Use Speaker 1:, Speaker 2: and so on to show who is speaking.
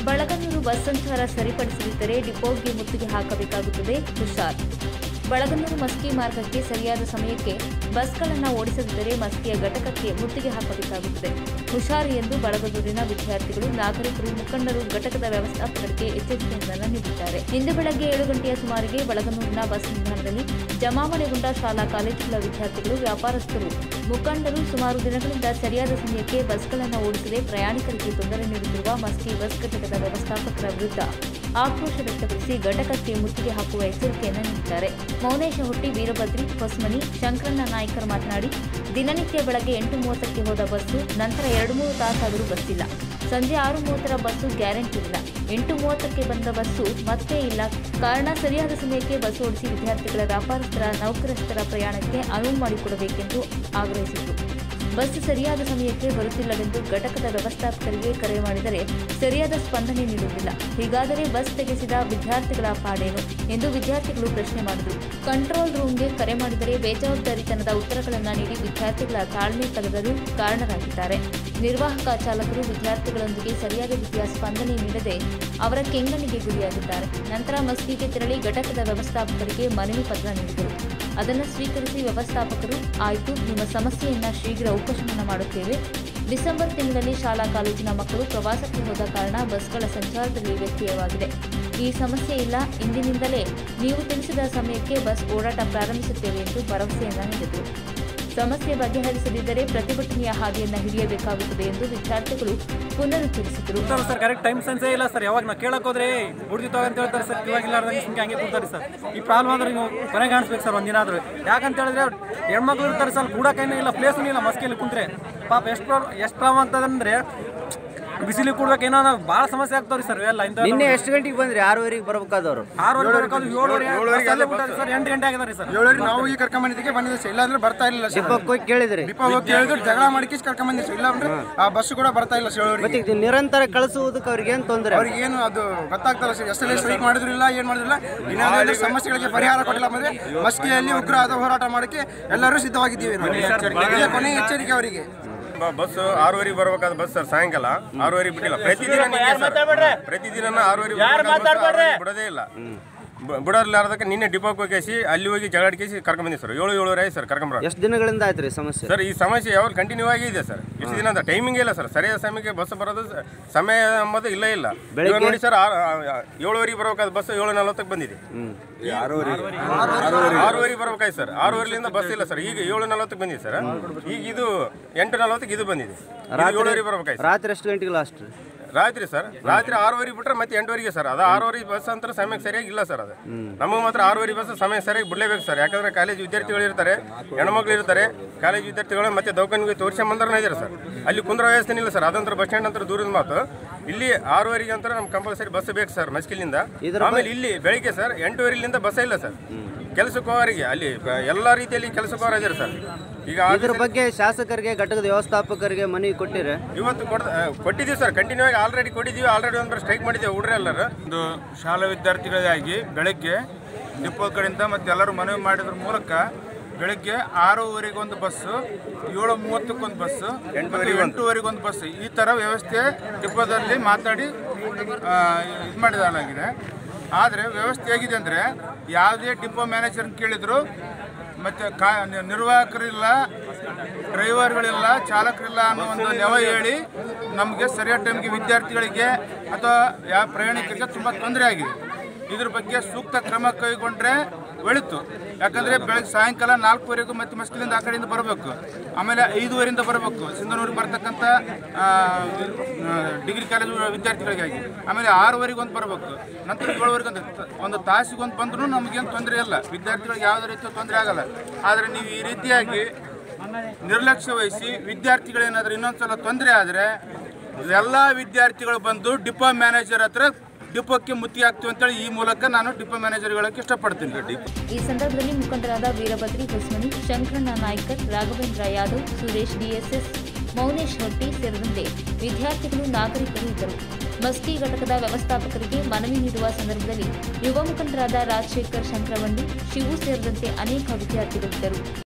Speaker 1: Balaganur bus ಸಂಚಾರ ಸರಿಪಡಿಸದಿದ್ದರೆ ಡಿಪೋಗೆ ಮುತ್ತಿಗೆ ಹಾಕಬೇಕಾಗುತ್ತದೆ. ಹುಷಾರ್. ಬಳಗನೂರು ಮಸ್ಕಿ ಮಾರ್ಗಕ್ಕೆ ಸರಿಯಾದ ಸಮಯಕ್ಕೆ ಬಸ್ಗಳನ್ನು ಓಡಿಸದಿದ್ದರೆ ಮಸ್ಕಿಯ ಘಟಕಕ್ಕೆ ಮುತ್ತಿಗೆ ಹಾಕಬೇಕಾಗುತ್ತದೆ. ಹುಷಾರ್ ಎಂದು ಬಳಗನೂರಿನ ವಿದ್ಯಾರ್ಥಿಗಳು, ನಾಗರಿಕರು, ಮುಖಂಡರು ಘಟಕದ ವ್ಯವಸ್ಥಾಪಕರಿಗೆ ಎಚ್ಚರಿಕೆಯನ್ನು ನೀಡಿದ್ದಾರೆ. ಇಂದು ಬೆಳಗ್ಗೆ 7 ಗಂಟೆಯ ಸುಮಾರಿಗೆ ಬಳಗನೂರಿನ ಬಸ್ ನಿಲ್ದಾಣದಲ್ಲಿ ಜಮಾವಣೆಗೊಂಡ ಶಾಲಾ ಕಾಲೇಜುಗಳ ವಿದ್ಯಾರ್ಥಿಗಳು, ವ್ಯಾಪಾರಸ್ಥರು, ಮುಖಂಡರು ಸುಮಾರು ದಿನಗಳಿಂದ ಸರಿಯಾದ ಸಮಯಕ್ಕೆ ಬಸ್ಗಳನ್ನು ಓಡಿಸದೆ ಪ್ರಯಾಣಿಕರಿಗೆ ತೊಂದರೆ ನೀಡುತ್ತಿರುವ ಮಸ್ಕಿ ಬಸ್ ಘಟಕದ ವ್ಯವಸ್ಥಾಪಕರ ವಿರುದ್ಧ ಆಕ್ರೋಶ ವ್ಯಕ್ತಪಡಿಸಿ ಘಟಕಕ್ಕೆ ಮುತ್ತಿಗೆ ಹಾಕುವ ಎಚ್ಚರಿಕೆಯನ್ನು ನೀಡಿದ್ದಾರೆ. ಮೌನೇಶ ಹೊಟ್ಟಿ, ವೀರಭದ್ರಿ, ಹೊಸಮನಿ, ಶಂಕರಣ್ಣ ನಾಯ್ಕರ್ ಮಾತನಾಡಿ, ದಿನನಿತ್ಯ ಬೆಳಗ್ಗೆ 8:30ಕ್ಕೆ ಹೋದ ಬಸ್ಸು ನಂತರ 2-3 ತಾಸಾದರೂ ಬಸ್ ಇಲ್ಲ. ಸಂಜೆ 6:30ರ ಬಸ್ಸು ಗ್ಯಾರಂಟಿ ಇಲ್ಲ. 8:30ಕ್ಕೆ ಬಂದ ಬಸ್ಸು ಮತ್ತೆ ಇಲ್ಲ. ಕಾರಣ ಸರಿಯಾದ ಸಮಯಕ್ಕೆ ಬಸ್ ಓಡಿಸಿ ವಿದ್ಯಾರ್ಥಿಗಳ, ವ್ಯಾಪಾರಸ್ಥರ, ನೌಕರಸ್ಥರ ಪ್ರಯಾಣಕ್ಕೆ ಅನುವು ಮಾಡಿಕೊಡಬೇಕೆಂದು ಆಗ್ರಹಿಸಿದರು. ಬಸ್ ಸರಿಯಾದ ಸಮಯಕ್ಕೆ ಬರುತ್ತಿಲ್ಲವೆಂದು ಘಟಕದ ವ್ಯವಸ್ಥಾಪಕರಿಗೆ ಕರೆ ಮಾಡಿದರೆ ಸರಿಯಾದ ಸ್ಪಂದನೆ ನೀಡುವುದಿಲ್ಲ. ಹೀಗಾದರೆ ಬಸ್ ತೆಗೆಸಿದ ವಿದ್ಯಾರ್ಥಿಗಳ ಪಾಡೇನು ಎಂದು ವಿದ್ಯಾರ್ಥಿಗಳು ಪ್ರಶ್ನೆ ಮಾಡಿದರು. ಕಂಟ್ರೋಲ್ ರೂಮ್ಗೆ ಕರೆ ಮಾಡಿದರೆ ಬೇಜವಾಬ್ದಾರಿತನದ ಉತ್ತರಗಳನ್ನು ನೀಡಿ ವಿದ್ಯಾರ್ಥಿಗಳ ತಾಳ್ಮೆ ಕಳೆದರೂ ಕಾರಣರಾಗಿದ್ದಾರೆ. ನಿರ್ವಾಹಕ ಚಾಲಕರು ವಿದ್ಯಾರ್ಥಿಗಳೊಂದಿಗೆ ಸರಿಯಾದ ರೀತಿಯ ಸ್ಪಂದನೆ ನೀಡದೆ ಅವರ ಕೆಂಗಣ್ಣಿಗೆ ಗುರಿಯಾಗಿದ್ದಾರೆ. ನಂತರ ಮಸ್ಕಿಗೆ ತೆರಳಿ ಘಟಕದ ವ್ಯವಸ್ಥಾಪಕರಿಗೆ ಮನವಿ ಪತ್ರ ನೀಡಿದರು. ಅದನ್ನು ಸ್ವೀಕರಿಸಿ ವ್ಯವಸ್ಥಾಪಕರು, ಆಯಿತು, ನಿಮ್ಮ ಸಮಸ್ಯೆಯನ್ನು ಶೀಘ್ರ ಉಪಶಮನ ಮಾಡುತ್ತೇವೆ. ಡಿಸೆಂಬರ್ ತಿಂಗಳಲ್ಲಿ ಶಾಲಾ ಕಾಲೇಜಿನ ಮಕ್ಕಳು ಪ್ರವಾಸಕ್ಕೆ ಹೋದ ಕಾರಣ ಬಸ್ಗಳ ಸಂಚಾರದಲ್ಲಿ ವ್ಯತ್ಯಯವಾಗಿದೆ. ಈ ಸಮಸ್ಯೆ ಇಲ್ಲ. ಇಂದಿನಿಂದಲೇ ನೀವು ತಿಳಿಸಿದ ಸಮಯಕ್ಕೆ ಬಸ್ ಓಡಾಟ ಪ್ರಾರಂಭಿಸುತ್ತೇವೆ ಎಂದು ಭರವಸೆಯನ್ನು ನೀಡಿದರು. ಸಮಸ್ಯೆ ಬಗೆಹರಿಸದಿದ್ದರೆ ಪ್ರತಿಭಟನೆಯ ಹಾದಿಯನ್ನು ಹಿಡಿಯಬೇಕಾಗುತ್ತದೆ ಎಂದು ವಿದ್ಯಾರ್ಥಿಗಳು ಪುನರುಚ್ಚರಿಸಿದರು.
Speaker 2: ಸರ್ ಕರೆಕ್ಟ್ ಟೈಮ್ ಸೆನ್ಸೇ ಇಲ್ಲ ಸರ್. ಯಾವಾಗ ನಾವು ಕೇಳಕ್ ಹೋದ್ರೆ ಹುಡುಗಿತಾವ ಅಂತ ಹೇಳ್ತಾರೆ ಸರ್. ಇವಾಗಿಲ್ಲ ಹಂಗೆ ಕೂತಾರೆ ಸರ್. ಈ ಪ್ರಾಬ್ಲಮ್ ಅಂದ್ರೆ ನೀವು ಕೊನೆ ಕಾಣಿಸ್ಬೇಕು ಸರ್ ಒಂದಿನ ಆದ್ರೂ. ಯಾಕಂತ ಹೇಳಿದ್ರೆ ಹೆಣ್ಮಕ್ಳು ಇರ್ತಾರೆ ಸರ್, ಕೂಡಕೇನೂ ಇಲ್ಲ, ಪ್ಲೇಸ್ನೂ ಇಲ್ಲ. ಮಸ್ಕಿಯಲ್ಲಿ ಕುಂತ್ರೆ ಪಾಪ ಎಷ್ಟು ಪ್ರಾಬ್ಲಮ್ ಆಗ್ತದಂದ್ರೆ ಬಿಸಿಲು ಕೂಡ್ಬೇಕು, ಏನೋ ಭಾಳ ಸಮಸ್ಯೆ ಆಗ್ತಾವ್ರಿ ಸರ್. ಎಲ್ಲ
Speaker 3: ನಿನ್ನೆ ಎಷ್ಟು ಗಂಟೆಗೆ ಬಂದ್ರಿ? 6:30ಗೆ ಬರಬೇಕಾದವ್ರು
Speaker 2: 6:30 ಬರಬೇಕಾದ್ರು 7:30 ಸರ್. 8 ಗಂಟೆ ಆಗಿದಾರೆ ಸರ್.
Speaker 4: 7 ನಾವು ಈ ಕರ್ಕೊಂಬಂದಿದ್ದಕ್ಕೆ ಬಂದಿದ್ದೆ ಸರ್. ಇಲ್ಲಾಂದ್ರೆ ಬರ್ತಾ ಇಲ್ಲ ಸರ್.
Speaker 3: ಡಿಪೋಗೆ ಹೋಗಿ ಕೇಳಿದ್ರಿ?
Speaker 4: ಡಿಪೋ ಹೋಗಿ ಕೇಳಿದ್ರು, ಜಗಳ ಮಾಡಿ ಕರ್ಕೊಂಬಂದಿದ್ದೆ ಸರ್. ಇಲ್ಲ ಅಂದ್ರೆ ಆ ಬಸ್ ಕೂಡ ಬರ್ತಾ ಇಲ್ಲ ಸರ್.
Speaker 3: ಮತ್ತೆ ನಿರಂತರ ಕಳಿಸುವುದಕ್ಕೆ ಅವ್ರಿಗೆ ಏನು ತೊಂದರೆ?
Speaker 4: ಅವ್ರಿಗೆ ಏನು ಅದು ಗೊತ್ತಾಗ್ತಲ್ಲ ಸರ್. ಎಷ್ಟೆಲ್ಲ ಸ್ಟ್ರೈಕ್ ಮಾಡಿದ್ರು ಇಲ್ಲ, ಏನು ಮಾಡಿದ್ರಿಲ್ಲ. ಇನ್ನೊಂದು ಸಮಸ್ಯೆಗಳಿಗೆ ಪರಿಹಾರ ಕೊಟ್ಟಿಲ್ಲ. ಮತ್ತೆ ಮಸ್ಕಿಯಲ್ಲಿ ಉಗ್ರವಾದ ಹೋರಾಟ ಮಾಡೋಕ್ಕೆ ಎಲ್ಲರೂ ಸಿದ್ಧವಾಗಿದ್ದೀವಿ. ಕೊನೆ ಎಚ್ಚರಿಕೆ ಅವರಿಗೆ.
Speaker 5: ಬಸ್ 6:30 ಬರಬೇಕಾದ ಬಸ್ ಸರ್. ಸಾಯಂಕಾಲ 6:30 ಬಿಟ್ಟಿಲ್ಲ. ಪ್ರತಿದಿನ 6:30 ಬಿಡೋದೇ ಇಲ್ಲ. ಬಿಡೋರ್ಲಾರ್ದಕ್ಕೆ ನಿನ್ನೆ ಡಿಪೋಗೆ ಹೋಗಿ ಅಲ್ಲಿ ಹೋಗಿ ಜಗಳಾಡಿಸಿ ಕರ್ಕೊಂಡ್ಬಂದಿ ಸರ್. 7-7:30 ಆಯ್ತು ಸರ್ ಕರ್ಕೊಂಬರ.
Speaker 3: ಎಷ್ಟು ದಿನಗಳಿಂದ ಆಯ್ತು ರೀ ಸಮಸ್ಯೆ
Speaker 5: ಸರ್? ಈ ಸಮಸ್ಯೆ ಯಾವಾಗ ಕಂಟಿನ್ಯೂ ಆಗಿ ಇದೆ ಸರ್. ಇಷ್ಟು ದಿನ ಅಂತ ಟೈಮಿಂಗ್ ಇಲ್ಲ ಸರ್. ಸರಿಯಾದ ಸಮಯಕ್ಕೆ ಬಸ್ ಬರೋದು ಸಮಯ ಎಂಬುದು ಇಲ್ಲ ಇಲ್ಲ. ನೋಡಿ ಸರ್, 7:30 ಬರಬೇಕಾದ ಬಸ್ 7:40ಕ್ಕೆ ಬಂದಿದೆ. 6:30 ಬರ್ಬೇಕಾಯ್ತು ಸರ್. 6:30ಲಿಂದ ಬಸ್ ಇಲ್ಲ ಸರ್. ಈಗ 7:40ಕ್ಕೆ ಬಂದಿದೆ ಸರ್. ಈಗ ಇದು 8:40ಕ್ಕೆ ಇದು ಬಂದಿದೆ. 7:30 ಬರ್ಬೇಕಾಯ್ತು.
Speaker 3: ರಾತ್ರಿ ಎಷ್ಟು ಗಂಟೆಗೆ ಲಾಸ್ಟ್?
Speaker 5: ರಾತ್ರಿ ಸರ್. ರಾತ್ರಿ 6:30 ಬಿಟ್ರೆ ಮತ್ತೆ 8:00ಗೆ ಸರ್. ಅದು 6:30 ಬಸ್ ಅಂತ ಸಮಯಕ್ಕೆ ಸರಿಯಾಗಿ ಇಲ್ಲ ಸರ್. ಅದು ನಮಗೆ ಮಾತ್ರ 6:30 ಬಸ್ ಸಮಯ ಸರಿಯಾಗಿ ಬಿಡಲೇಬೇಕು ಸರ್. ಯಾಕಂದ್ರೆ ಕಾಲೇಜ್ ವಿದ್ಯಾರ್ಥಿಗಳು ಇರ್ತಾರೆ, ಹೆಣ್ಮಕ್ಳು ಇರ್ತಾರೆ. ಕಾಲೇಜ್ ವಿದ್ಯಾರ್ಥಿಗಳು ಮತ್ತೆ ದವಾಖಾನೆಗೆ ತೋರಿಸ್ಕೊಂಬಂದ್ರೆ ಇದ್ದಾರೆ ಸರ್. ಅಲ್ಲಿ ಕುಂದ್ರ ವ್ಯವಸ್ಥೆ ಇಲ್ಲ ಸರ್. ಅದಂತರ ಬಸ್ ಸ್ಟ್ಯಾಂಡ್ ಅಂತ ದೂರದ ಮಾತು. ಇಲ್ಲಿ 6:30ಗೆ ಅಂತ ನಮ್ಗೆ ಕಂಪಲ್ಸರಿ ಬಸ್ ಬೇಕು ಸರ್ ಮಸ್ಕಿಲಿಂದ. ಆಮೇಲೆ ಇಲ್ಲಿ ಬೆಳಿಗ್ಗೆ ಸರ್ 8:30ಲಿಂದ ಬಸ್ ಇಲ್ಲ ಸರ್. ಕೆಲಸಕ್ಕೆ ಹೋಗೋರಿಗೆ ಅಲ್ಲಿ ಎಲ್ಲ ರೀತಿಯಲ್ಲಿ ಕೆಲಸಕ್ಕೆ ಹೋಗೋರಿದ್ದಾರೆ ಸರ್. ಈಗ
Speaker 3: ಇದ್ರ ಬಗ್ಗೆ ಶಾಸಕರಿಗೆ, ಘಟಕದ ವ್ಯವಸ್ಥಾಪಕರಿಗೆ ಮನವಿ ಕೊಟ್ಟಿರಿ?
Speaker 5: ಇವತ್ತು ಕೊಟ್ಟಿದ್ದೀವಿ ಸರ್. ಕಂಟಿನ್ಯೂ ಆಗಿ ಆಲ್ರೆಡಿ ಕೊಟ್ಟಿದ್ದೀವಿ. ಆಲ್ರೆಡಿ ಒಂದು ಸ್ಟ್ರೈಕ್ ಮಾಡಿದ್ದೀವಿ ಹುಡ್ರೆ ಎಲ್ಲರೂ.
Speaker 6: ಒಂದು ಶಾಲಾ ವಿದ್ಯಾರ್ಥಿಗಳಿಗಾಗಿ ಬೆಳಗ್ಗೆ ಡಿಪೋ ಕಡೆಯಿಂದ ಮತ್ತು ಎಲ್ಲರೂ ಮನವಿ ಮಾಡಿದ್ರ ಮೂಲಕ ಬೆಳಗ್ಗೆ 6:30ಗೆ ಒಂದು ಬಸ್ಸು, 7:30ಕ್ಕೆ ಒಂದು ಬಸ್ಸು, 8:00ಗೆ ಒಂದು ಬಸ್ಸು, ಈ ಥರ ವ್ಯವಸ್ಥೆ ಡಿಪೋದಲ್ಲಿ ಮಾತಾಡಿ ಇದು ಮಾಡಿದಾಗಿದೆ. ಆದರೆ ವ್ಯವಸ್ಥೆ ಹೇಗಿದೆ ಅಂದರೆ, ಯಾವುದೇ ಡಿಪೋ ಮ್ಯಾನೇಜರ್ನ ಕೇಳಿದ್ರು ಮತ್ತು ನಿರ್ವಾಹಕರಿಲ್ಲ, ಡ್ರೈವರ್ಗಳಿಲ್ಲ, ಚಾಲಕರಿಲ್ಲ ಅನ್ನೋ ಒಂದು ನೆವ ಹೇಳಿ ನಮಗೆ ಸರಿಯಾದ ಟೈಮ್ಗೆ ವಿದ್ಯಾರ್ಥಿಗಳಿಗೆ ಅಥವಾ ಯಾವ ಪ್ರಯಾಣಿಕರಿಗೆ ತುಂಬ ತೊಂದರೆ ಆಗಿದೆ. ಇದ್ರ ಬಗ್ಗೆ ಸೂಕ್ತ ಕ್ರಮ ಕೈಗೊಂಡ್ರೆ ಒಳಿತು. ಯಾಕಂದರೆ ಬೆಳಗ್ಗೆ ಸಾಯಂಕಾಲ 4:00ವರೆಗೂ ಮತ್ತೆ ಮಸ್ಕಿಲಿಂದ ಆ ಕಡೆಯಿಂದ ಬರಬೇಕು. ಆಮೇಲೆ 5:00ರಿಂದ ಬರಬೇಕು ಸಿಂಧನೂರಿಗೆ ಬರ್ತಕ್ಕಂಥ ಡಿಗ್ರಿ ಕಾಲೇಜು ವಿದ್ಯಾರ್ಥಿಗಳಿಗಾಗಿ. ಆಮೇಲೆ 6:00ವರೆಗೆ ಒಂದು ಬರಬೇಕು. ನಂತರ 7:00ವರೆಗೆ ಒಂದು ತಾಸಿಗೊಂದು ಬಂದರೂ ನಮಗೇನು ತೊಂದರೆ ಇಲ್ಲ. ವಿದ್ಯಾರ್ಥಿಗಳಿಗೆ ಯಾವುದೇ ರೀತಿಯ ತೊಂದರೆ ಆಗಲ್ಲ. ಆದರೆ ನೀವು ಈ ರೀತಿಯಾಗಿ ನಿರ್ಲಕ್ಷ್ಯ ವಹಿಸಿ ವಿದ್ಯಾರ್ಥಿಗಳೇನಾದರೂ ಇನ್ನೊಂದ್ಸಲ ತೊಂದರೆ ಆದರೆ ಎಲ್ಲ ವಿದ್ಯಾರ್ಥಿಗಳು ಬಂದು ಡಿಪೋ ಮ್ಯಾನೇಜರ್ ಹತ್ರ ಡಿಪೋಕ್ಕೆ ಮುತ್ತಿಗೆ ಹಾಕ್ತೀವಿ ಅಂತೇಳಿ ಈ ಮೂಲಕ ನಾನು ಡಿಪೋ ಮ್ಯಾನೇಜರ್ ಹೇಳಕ್ಕೆ ಇಷ್ಟಪಡ್ತೀನಿ.
Speaker 1: ಈ ಸಂದರ್ಭದಲ್ಲಿ ಮುಖಂಡರಾದ ವೀರಭದ್ರಿ, ಹೊಸಮನಿ, ಶಂಕರಣ್ಣ ನಾಯ್ಕರ್, ರಾಘವೇಂದ್ರ ಯಾದವ್, ಸುರೇಶ್ DSS, ಮೌನೇಶ್ ಹೊಟ್ಟಿ ಸೇರಿದಂತೆ ವಿದ್ಯಾರ್ಥಿಗಳು, ನಾಗರಿಕರು ಇದ್ದರು. ಮಸ್ಕಿ ಘಟಕದ ವ್ಯವಸ್ಥಾಪಕರಿಗೆ ಮನವಿ ನೀಡುವ ಸಂದರ್ಭದಲ್ಲಿ ಯುವ ಮುಖಂಡರಾದ ರಾಜಶೇಖರ್, ಶಂಕರವಳ್ಳಿ, ಶಿವು ಸೇರಿದಂತೆ ಅನೇಕ ವಿದ್ಯಾರ್ಥಿಗಳಿದ್ದರು.